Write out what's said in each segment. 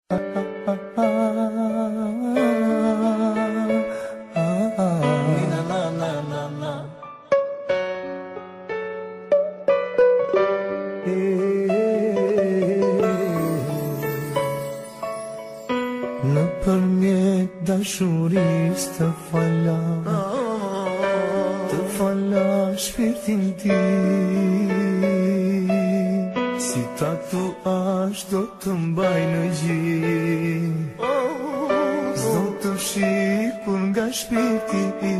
Në përmjet dashuris të fala, të fala shpirtin ti. Si tatuash do të mbaj në gjë, s'do të shikur nga shpirti.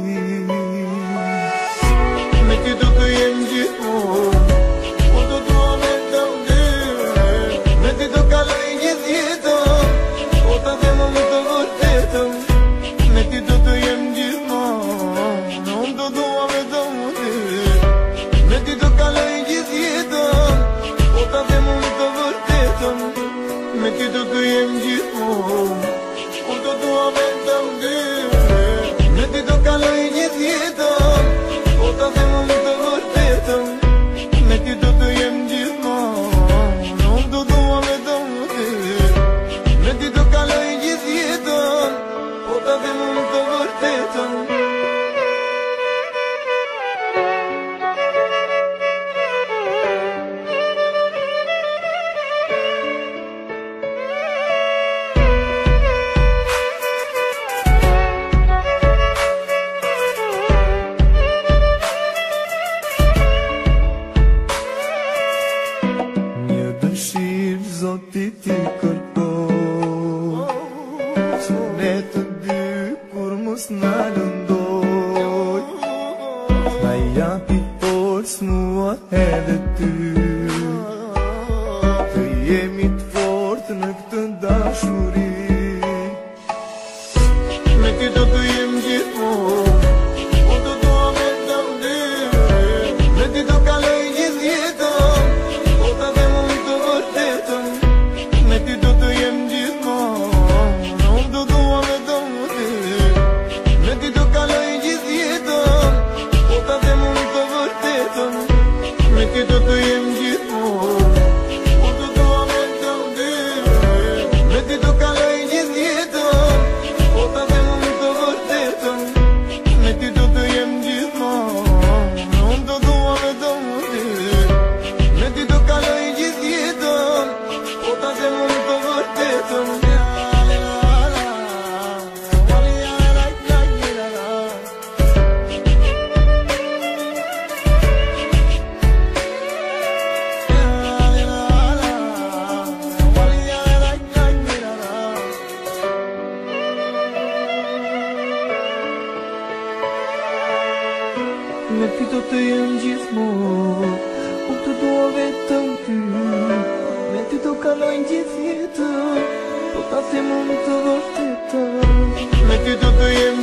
Me ty do të jem gjithmonë, po do dua me të ndyr. Me ty do kaloj gjithë jetën, po ta them më të vërtetën. Me ty do të jem gjithmonë, unë do dua me të ndyr. Me ty do kaloj gjithë jetën, po ta them më të vërtetën. Me ty do të jem gjithmonë, unë do dua me të ndyr. Me ty do kaloj gjithë jetën, po ta them më të vërtetën. Me ty do të jem gjithmonë, unë do dua me të ndyr. Me ty do kaloj gjithë jetën, po ta them më të vërtetën. Zoti ti kërkoj, që ne të dy kur mos na lëndoj. Na japi forës mua edhe ty, të jemi të fortë në këtë dashuri. Me ty do të jem gjithmonë, po do dua me të ndyr. Me ty do kaloj gjithë jetën, po ta them më të vërtetën. Me ty do të jem gjithmonë, unë do dua me të ndyr. Me ty do kaloj gjithë jetën, po ta them më të vërtetën. Me ty do të jem gjithmonë, unë do dua me të ndyr. Me ty do kaloj gjithë jetën, po ta them më të vërtetën. Me ty do të jem gjithmonë, unë do dua me të ndyr. Me ty do kaloj gjithë jetën, po ta them më të vërtetën. Me ty do të jem gjithmonë, unë të dua vetëm ty. Me ty do kaloj gjithë jetën, po ta them më të vërtetën. Me ty do të jem